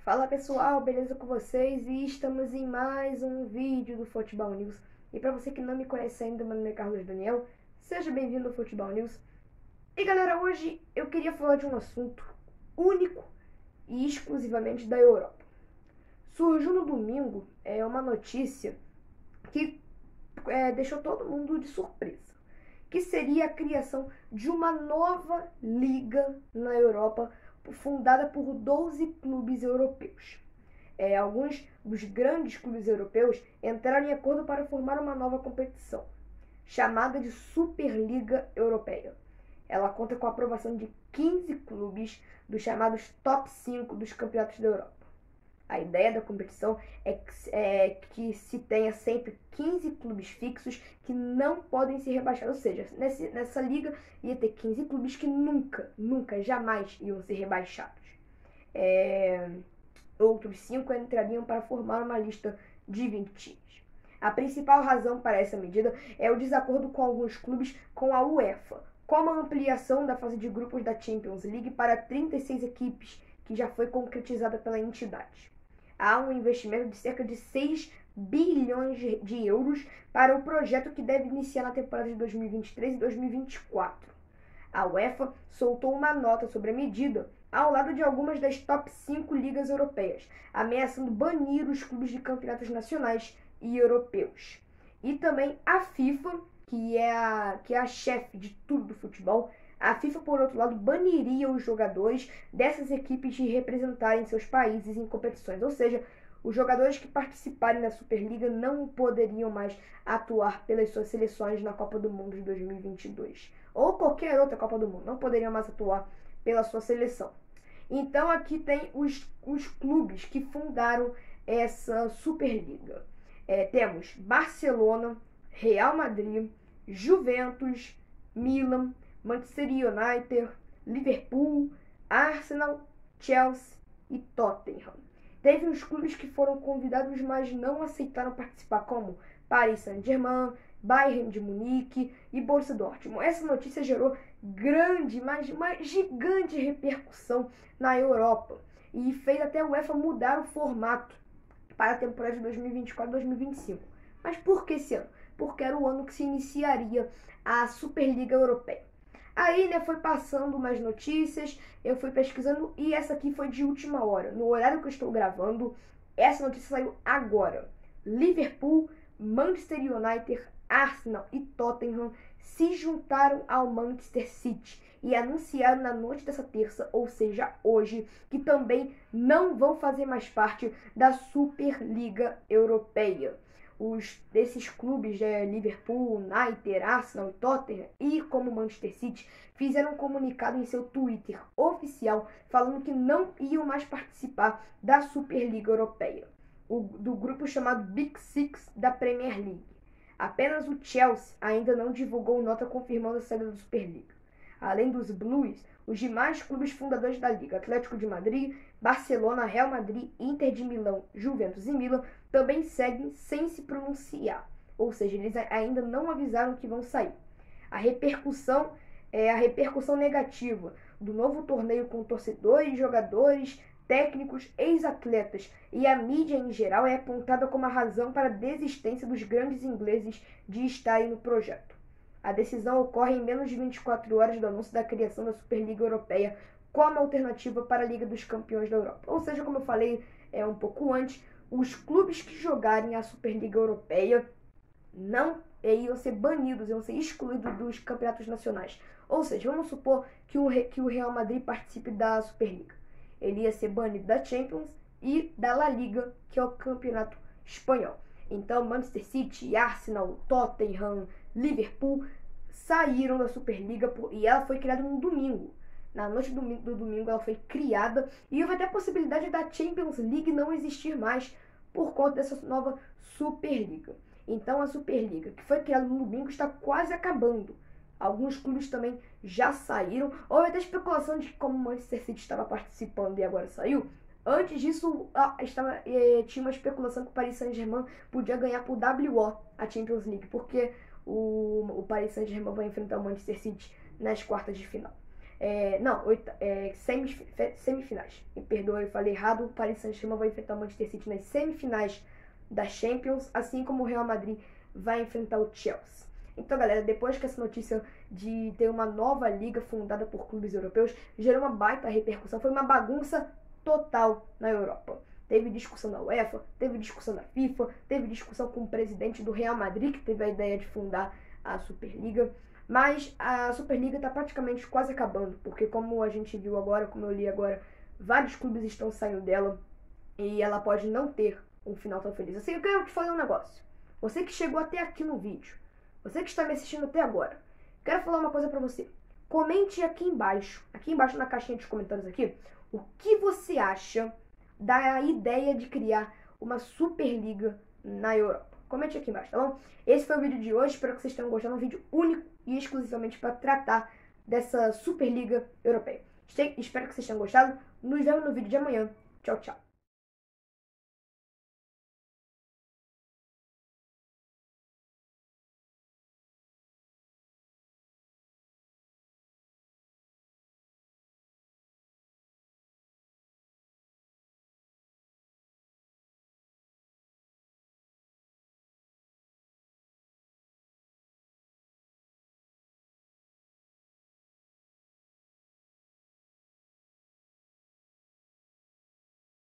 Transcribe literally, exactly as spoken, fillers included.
Fala pessoal, beleza com vocês? E estamos em mais um vídeo do Futebol News. E para você que não me conhece ainda, meu nome é Carlos Daniel, seja bem-vindo ao Futebol News. E galera, hoje eu queria falar de um assunto único e exclusivamente da Europa. Surgiu no domingo é, uma notícia que é, deixou todo mundo de surpresa, que seria a criação de uma nova liga na Europa, fundada por doze clubes europeus. É, alguns dos grandes clubes europeus entraram em acordo para formar uma nova competição, chamada de Superliga Europeia. Ela conta com a aprovação de quinze clubes dos chamados top cinco dos campeonatos da Europa. A ideia da competição é que, é que se tenha sempre quinze clubes fixos que não podem ser rebaixados. Ou seja, nesse, nessa liga ia ter quinze clubes que nunca, nunca, jamais iam ser rebaixados. É, outros cinco entrariam para formar uma lista de vinte times. A principal razão para essa medida é o desacordo com alguns clubes com a UEFA, como a ampliação da fase de grupos da Champions League para trinta e seis equipes, que já foi concretizada pela entidade. Há um investimento de cerca de seis bilhões de euros para o projeto que deve iniciar na temporada de dois mil e vinte e três e dois mil e vinte e quatro. A UEFA soltou uma nota sobre a medida ao lado de algumas das top cinco ligas europeias, ameaçando banir os clubes de campeonatos nacionais e europeus. E também a FIFA, que é a, que é a chefe de tudo do futebol, a FIFA, por outro lado, baniria os jogadores dessas equipes de representarem seus países em competições. Ou seja, os jogadores que participarem da Superliga não poderiam mais atuar pelas suas seleções na Copa do Mundo de dois mil e vinte e dois. Ou qualquer outra Copa do Mundo. Não poderiam mais atuar pela sua seleção. Então aqui tem os, os clubes que fundaram essa Superliga. É, temos Barcelona, Real Madrid, Juventus, Milan, Manchester United, Liverpool, Arsenal, Chelsea e Tottenham. Teve uns clubes que foram convidados, mas não aceitaram participar, como Paris Saint-Germain, Bayern de Munique e Borussia Dortmund. Essa notícia gerou grande, mas uma gigante repercussão na Europa e fez até a UEFA mudar o formato para a temporada de dois mil e vinte e quatro dois mil e vinte e cinco. Mas por que esse ano? Porque era o ano que se iniciaria a Superliga Europeia. Aí, né, foi passando umas notícias, eu fui pesquisando e essa aqui foi de última hora. No horário que eu estou gravando, essa notícia saiu agora. Liverpool, Manchester United, Arsenal e Tottenham se juntaram ao Manchester City e anunciaram na noite dessa terça, ou seja, hoje, que também não vão fazer mais parte da Superliga Europeia. Os, desses clubes, né, Liverpool, United, Arsenal e Tottenham, e como Manchester City, fizeram um comunicado em seu Twitter oficial falando que não iam mais participar da Superliga Europeia, o, do grupo chamado Big Six da Premier League. Apenas o Chelsea ainda não divulgou nota confirmando a saída da Superliga. Além dos Blues, os demais clubes fundadores da Liga, Atlético de Madrid, Barcelona, Real Madrid, Inter de Milão, Juventus e Milan, também seguem sem se pronunciar. Ou seja, eles ainda não avisaram que vão sair. A repercussão é a repercussão negativa do novo torneio com torcedores, jogadores, técnicos, ex-atletas e a mídia em geral é apontada como a razão para a desistência dos grandes ingleses de estarem no projeto. A decisão ocorre em menos de vinte e quatro horas do anúncio da criação da Superliga Europeia como alternativa para a Liga dos Campeões da Europa. Ou seja, como eu falei é, um pouco antes, os clubes que jogarem a Superliga Europeia não iam ser banidos, iam ser excluídos dos campeonatos nacionais. Ou seja, vamos supor que o, que o Real Madrid participe da Superliga. Ele ia ser banido da Champions e da La Liga, que é o campeonato espanhol. Então, Manchester City, Arsenal, Tottenham, Liverpool saíram da Superliga e ela foi criada no domingo. Na noite do, do domingo ela foi criada e houve até a possibilidade da Champions League não existir mais por conta dessa nova Superliga. Então a Superliga, que foi criada no domingo, está quase acabando. Alguns clubes também já saíram. Houve até especulação de que como o Manchester City estava participando e agora saiu. Antes disso, ah, estava, eh, tinha uma especulação que o Paris Saint-Germain podia ganhar por W O a Champions League, porque o, o Paris Saint-Germain vai enfrentar o Manchester City nas quartas de final. É, não, oita, é, semif, semifinais. Me perdoa, eu falei errado. O Paris Saint-Germain vai enfrentar o Manchester City nas semifinais da Champions, assim como o Real Madrid vai enfrentar o Chelsea. Então, galera, depois que essa notícia de ter uma nova liga fundada por clubes europeus gerou uma baita repercussão, foi uma bagunça total na Europa. Teve discussão da UEFA, teve discussão da FIFA, teve discussão com o presidente do Real Madrid, que teve a ideia de fundar a Superliga. Mas a Superliga está praticamente quase acabando, porque como a gente viu agora, como eu li agora, vários clubes estão saindo dela e ela pode não ter um final tão feliz. Assim, eu quero te falar um negócio. Você que chegou até aqui no vídeo, você que está me assistindo até agora, quero falar uma coisa pra você. Comente aqui embaixo, aqui embaixo na caixinha de comentários aqui, o que você acha da ideia de criar uma Superliga na Europa. Comente aqui embaixo, tá bom? Esse foi o vídeo de hoje, espero que vocês tenham gostado. Um vídeo único e exclusivamente para tratar dessa Superliga Europeia. Espero que vocês tenham gostado. Nos vemos no vídeo de amanhã. Tchau, tchau.